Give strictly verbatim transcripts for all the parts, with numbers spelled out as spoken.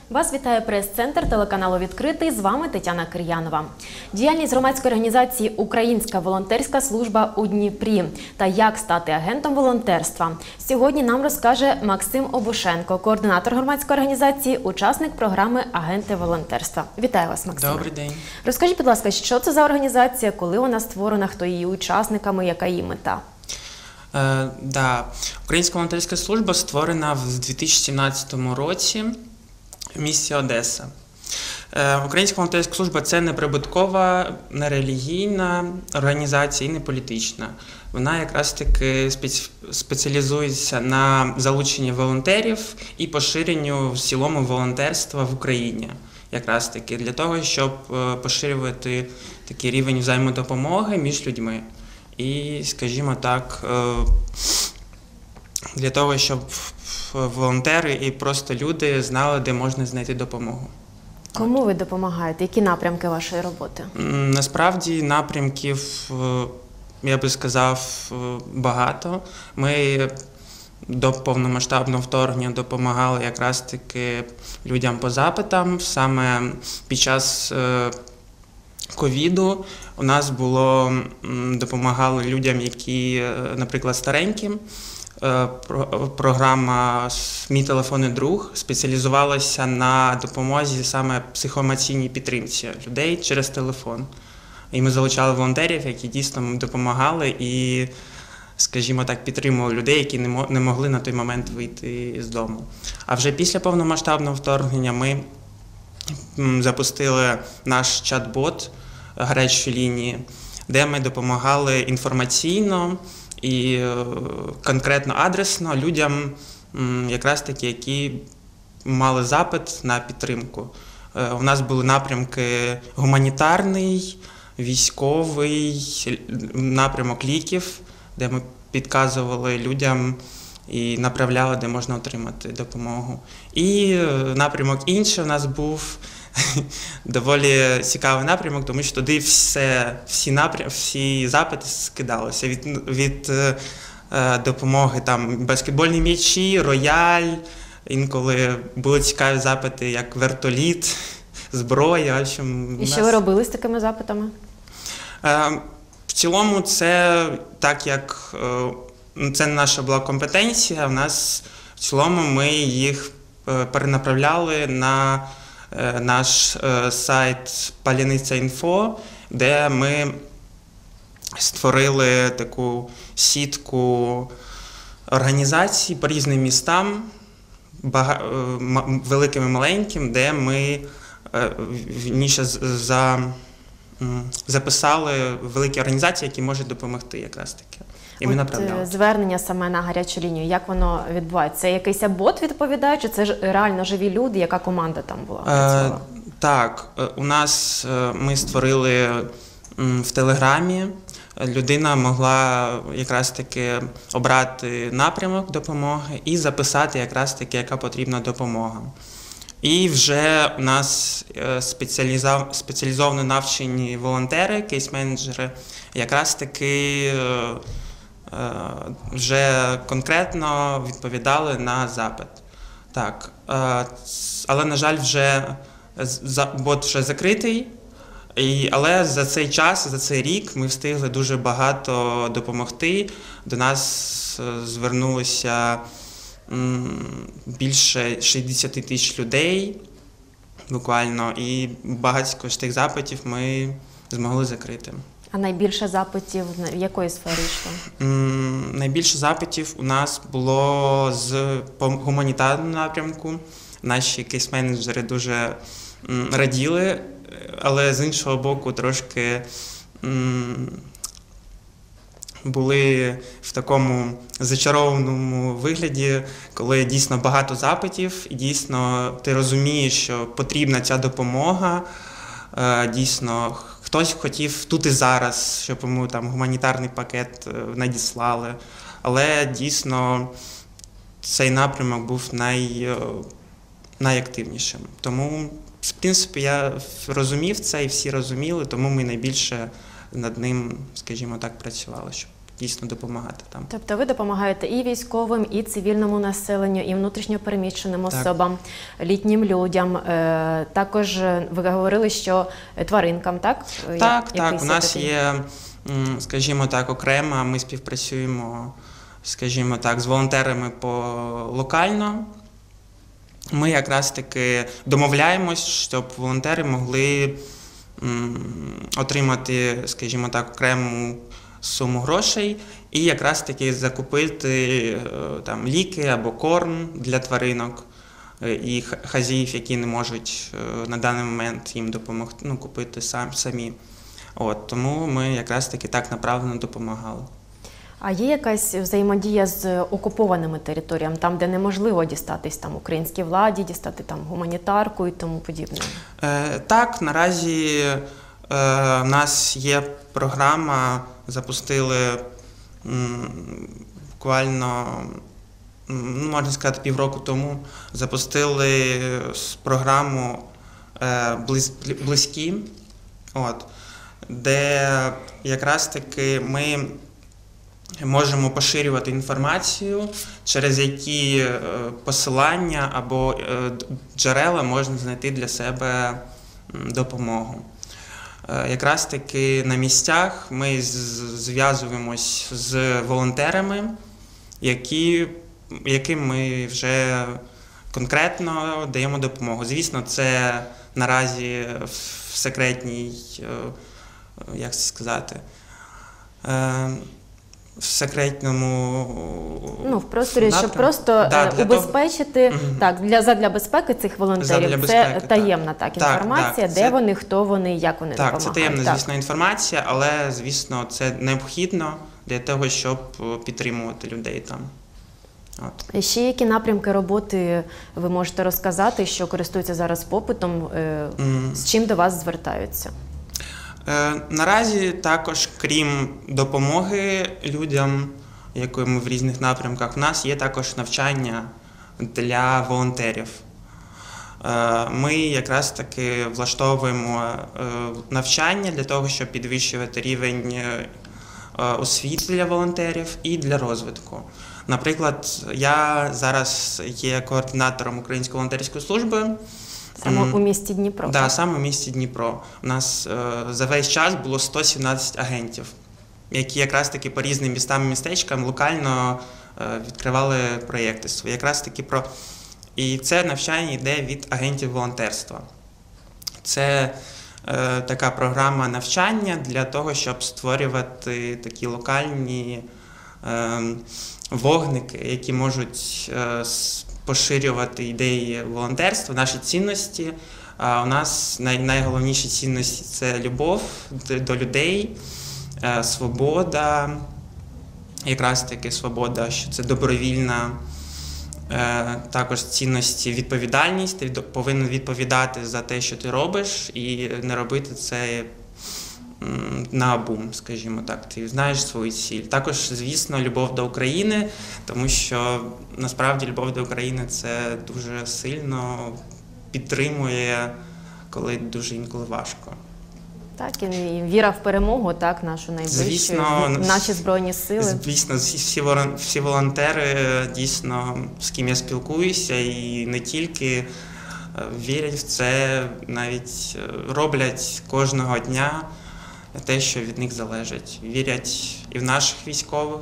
Вас вітає прес-центр телеканалу «Відкритий». З вами Тетяна Кир'янова. Діяльність громадської організації «Українська волонтерська служба у Дніпрі» та як стати агентом волонтерства. Сьогодні нам розкаже Максим Обушенко, координатор громадської організації, учасник програми «Агенти волонтерства». Вітаю вас, Максим. Добрий день. Розкажіть, будь ласка, що це за організація, коли вона створена, хто її учасниками, яка її мета? Е, да. Українська волонтерська служба створена в дві тисячі сімнадцятому році в місті Одеса. Е, Українська волонтерська служба – це не прибуткова, не релігійна організація і не політична. Вона якраз таки спеці... спеціалізується на залученні волонтерів і поширенню в цілому волонтерства в Україні. Якраз таки для того, щоб поширювати такий рівень взаємодопомоги між людьми. І, скажімо так, для того, щоб волонтери і просто люди знали, де можна знайти допомогу. Кому ви допомагаєте? Які напрямки вашої роботи? Насправді напрямків, я би сказав, багато. Ми до повномасштабного вторгнення допомагали якраз таки людям по запитам. Саме під час ковіду у нас було, допомагали людям, які, наприклад, старенькі. Програма «Мій телефонний друг» спеціалізувалася на допомозі саме психоемоційній підтримці людей через телефон. І ми залучали волонтерів, які дійсно допомагали і, скажімо так, підтримували людей, які не могли на той момент вийти з дому. А вже після повномасштабного вторгнення ми запустили наш чат-бот гарячої лінії, де ми допомагали інформаційно і конкретно адресно людям, якраз таки, які мали запит на підтримку. У нас були напрямки гуманітарний, військовий, напрямок ліків, де ми підказували людям і направляли, де можна отримати допомогу. І напрямок інший у нас був доволі цікавий напрямок, тому що туди все, всі, напрям, всі запити скидалися. Від, від е, допомоги там, баскетбольні м'ячі, рояль, інколи були цікаві запити, як вертоліт, зброя. В общем, І що нас... ви робили з такими запитами? Е, в цілому це так, як е, це наша була компетенція, в нас в цілому ми їх перенаправляли на наш сайт Паляниця інфо, де ми створили таку сітку організацій по різним містам, бага... великим і маленьким, де ми вірніше за... записали великі організації, які можуть допомогти якраз таки. І ми направляли. Звернення саме на гарячу лінію, як воно відбувається? Це якийсь бот відповідає, чи це ж реально живі люди, яка команда там була? Е, так, у нас ми створили в Телеграмі, людина могла якраз таки обрати напрямок допомоги і записати якраз таки, яка потрібна допомога. І вже у нас спеціалізовано навчені волонтери, кейс-менеджери, якраз таки вже конкретно відповідали на запит. Так, але, на жаль, вже бот вже закритий, але за цей час, за цей рік ми встигли дуже багато допомогти. До нас звернулося більше шістдесят тисяч людей буквально, і багатько з тих запитів ми змогли закрити. А найбільше запитів в якої сфері йшло? Найбільше запитів у нас було з гуманітарного напрямку. Наші кейс-менеджери дуже раділи, але з іншого боку трошки були в такому зачарованому вигляді, коли дійсно багато запитів, і дійсно ти розумієш, що потрібна ця допомога, дійсно хтось хотів тут і зараз, щоб йому там гуманітарний пакет надіслали, але дійсно цей напрямок був най, найактивнішим. Тому, в принципі, я розумів це і всі розуміли, тому ми найбільше над ним, скажімо так, працювали, щоб дійсно допомагати там. Тобто ви допомагаєте і військовим, і цивільному населенню, і внутрішньо переміщеним Так. особам, літнім людям. Е, Також ви говорили, що тваринкам, так? Так, Я- так. якийсь У нас такий- є, м, скажімо так, окремо, ми співпрацюємо, скажімо так, з волонтерами по локально. Ми якраз таки домовляємось, щоб волонтери могли м, отримати, скажімо так, окрему суму грошей і якраз таки закупити е, там ліки або корм для тваринок е, і х- хазяїв, які не можуть е, на даний момент їм допомогти, ну, купити сам, самі. От, тому ми якраз таки так направлено допомагали. А є якась взаємодія з окупованими територіями, там, де неможливо дістатись там українській владі, дістати там гуманітарку і тому подібне? Е, так, наразі е, в нас є програма, запустили м, буквально, м, ну, можна сказати, півроку тому, запустили с- програму е, «Близ- «Близькі», от, де якраз таки ми можемо поширювати інформацію, через які е, посилання або е, д- джерела можна знайти для себе м, допомогу. Е, Якраз таки на місцях ми з- зв'язуємось з волонтерами, які, яким ми вже конкретно даємо допомогу. Звісно, це наразі в секретній, е, як це сказати, е, в секретному Ну, в просторі, щоб напрямку. просто Да, е, для того- убезпечити, Мгм. так, для, задля безпеки цих волонтерів. Задля Це безпеки, так. таємна так, Так, інформація, так, де це- вони, хто вони, як вони Так, допомагають. це таємна, Так. звісно, інформація, але, звісно, це необхідно для того, щоб е, підтримувати людей там. От. І ще які напрямки роботи ви можете розказати, що користуються зараз попитом, е, М. з чим до вас звертаються? Е, Наразі також, крім допомоги людям, якої ми в різних напрямках, в нас є також навчання для волонтерів. Е, Ми якраз таки влаштовуємо е, навчання для того, щоб підвищувати рівень е, освіти для волонтерів і для розвитку. Наприклад, я зараз є координатором Української волонтерської служби. Саме М. у місті Дніпро? Так, саме в місті Дніпро. У нас е, за весь час було сто сімнадцять агентів, які якраз таки по різним містам і містечкам локально е, відкривали проєкти свої. Якраз таки про... І це навчання йде від агентів волонтерства. Це е, така програма навчання для того, щоб створювати такі локальні е, вогники, які можуть е, с- поширювати ідеї волонтерства, наші цінності. А у нас най- найголовніші цінності – це любов д- до людей, е, свобода, якраз таки свобода, що це добровільна, е, також цінності відповідальність. Ти до- повинен відповідати за те, що ти робиш, і не робити це м, наобум, скажімо так, ти знаєш свою ціль. Також, звісно, любов до України, тому що насправді любов до України це дуже сильно підтримує, коли дуже інколи важко. Так, і віра в перемогу, так, нашу найближчу, Звісно, наші Збройні Сили. Звісно, всі, всі, волон- всі волонтери, дійсно, з ким я спілкуюся, і не тільки е, вірять в це, навіть е, роблять кожного дня те, що від них залежить. Вірять і в наших військових,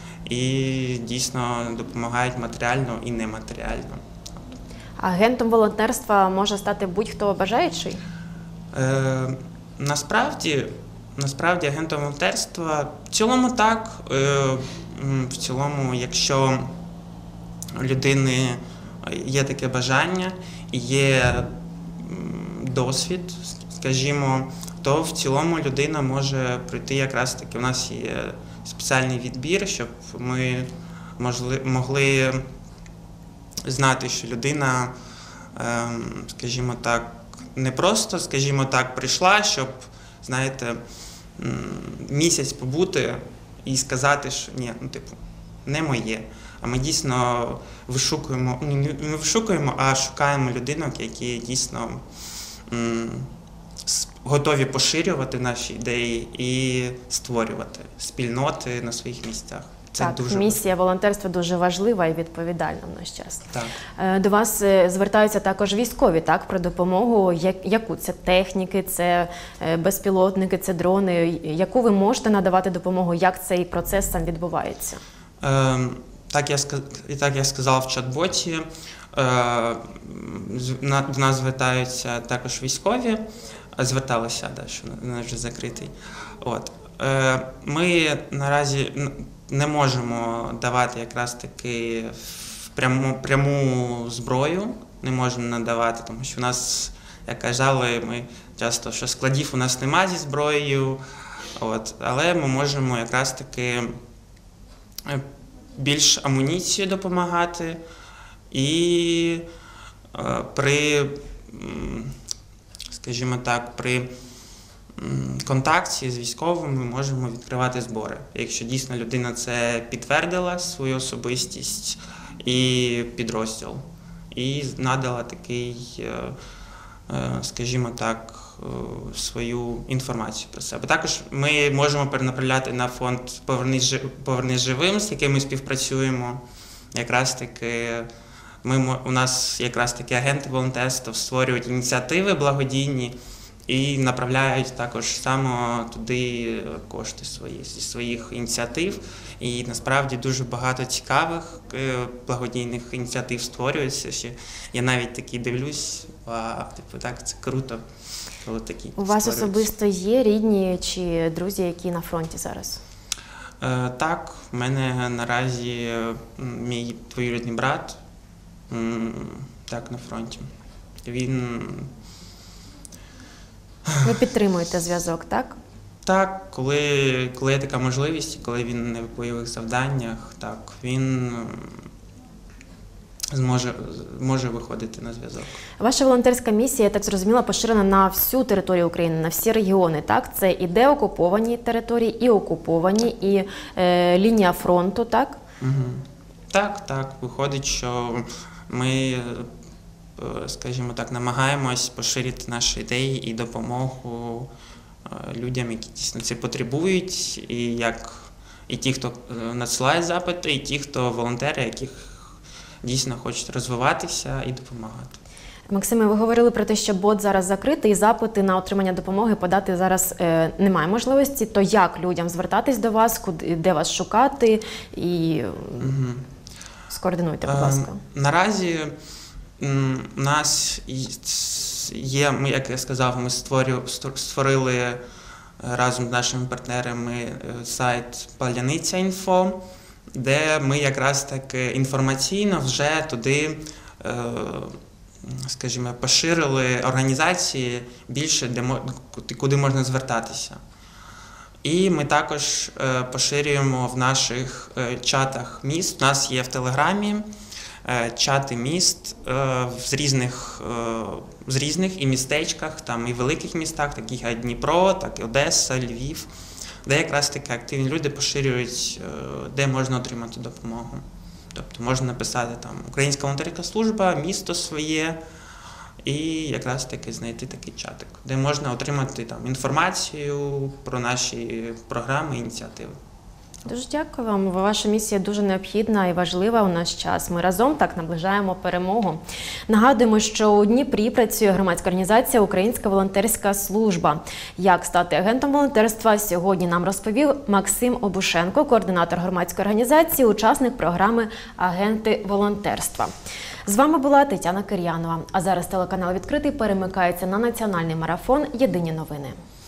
і дійсно допомагають матеріально і нематеріально. Агентом волонтерства може стати будь-хто бажаючий? Е, насправді, насправді агентом волонтерства в цілому так. Е, м, в цілому, якщо у людини є таке бажання і є м, досвід, скажімо, то в цілому людина може прийти якраз таки. У нас є спеціальний відбір, щоб ми можли, могли знати, що людина, ем, скажімо так, не просто, скажімо так, прийшла, щоб, знаєте, м, місяць побути і сказати, що ні, ну типу, не моє. А ми дійсно вишукуємо, ну, не вишукуємо, а шукаємо людинок, які дійсно м, с- готові поширювати наші ідеї і створювати спільноти на своїх місцях. Це так, дуже місія волонтерства дуже важлива і відповідальна в наш час. так. Е, До вас е, звертаються також військові, так, про допомогу. Я- Яку це техніки, це е, безпілотники, це дрони. Яку ви можете надавати допомогу? Як цей процес сам відбувається? Ем, Так, я ска- і так я сказав в чат-боті. Е, з- на- До нас звертаються також військові, а зверталися, да, що не вже закритий. От. Е, Ми наразі н- не можемо давати якраз таки в пряму, пряму зброю, не можемо надавати, тому що в нас, як казали, ми часто, що складів у нас немає зі зброєю, от, але ми можемо якраз таки е, більш амуніцію допомагати і е, при, м, скажімо так, при м, контакті з військовими ми можемо відкривати збори. Якщо дійсно людина це підтвердила, свою особистість і підрозділ, і надала такий, е, е, скажімо так, е, свою інформацію про себе. Також ми можемо перенаправляти на фонд «Повернись жи- Повернись живим», з яким ми співпрацюємо. Якраз таки ми, мо- у нас якраз таки агенти волонтерства створюють ініціативи благодійні і направляють також саме туди кошти свої зі своїх ініціатив. І насправді дуже багато цікавих е, благодійних ініціатив створюється. Ще я навіть такі дивлюсь, а типу так, це круто, коли такі У вас створюються. особисто є рідні чи друзі, які на фронті зараз? Е, Так, в мене наразі м, мій двоюрідний брат м, так на фронті. Він Ви підтримуєте зв'язок, так? так, коли, коли є така можливість, коли він не в бойових завданнях, так, він м, зможе, зможе виходити на зв'язок. Ваша волонтерська місія, я так зрозуміла, поширена на всю територію України, на всі регіони, так? Це і деокуповані території, і окуповані, і е, лінія фронту, так? Угу. Так, так, виходить, що ми, е, скажімо так, намагаємось поширити наші ідеї і допомогу е, людям, які дійсно це потребують, і як і ті, хто е, надсилає запити, і ті, хто волонтери, яких дійсно хочуть розвиватися і допомагати. Максиме, ви говорили про те, що бот зараз закритий, і запити на отримання допомоги подати зараз е, немає можливості. То як людям звертатись до вас, куди, де вас шукати і Угу. скоординуйте, будь ласка. Е, Наразі м, у нас є, ми, як я сказав, ми створю, створили е, разом з нашими партнерами е, сайт Паляниця.Інфо, де ми якраз таки інформаційно вже туди, е, скажімо, поширили організації більше, де мо- куди можна звертатися. І ми також е, поширюємо в наших е, чатах міст. У нас є в Телеграмі е, чати міст е, з різних, е, з різних і містечках, там і в великих містах, таких як Дніпро, так і Одеса, Львів, де якраз таки активні люди поширюють, е, де можна отримати допомогу. Тобто можна написати там Українська волонтерська служба, місто своє, і якраз таки знайти такий чатик, де можна отримати там інформацію про наші програми, ініціативи. Дуже дякую вам. Ваша місія дуже необхідна і важлива у наш час. Ми разом так наближаємо перемогу. Нагадуємо, що у Дніпрі працює громадська організація Українська волонтерська служба. Як стати агентом волонтерства, сьогодні нам розповів Максим Обушенко, координатор громадської організації, учасник програми «Агенти волонтерства». З вами була Тетяна Кир'янова. А зараз телеканал «Відкритий» перемикається на національний марафон «Єдині новини».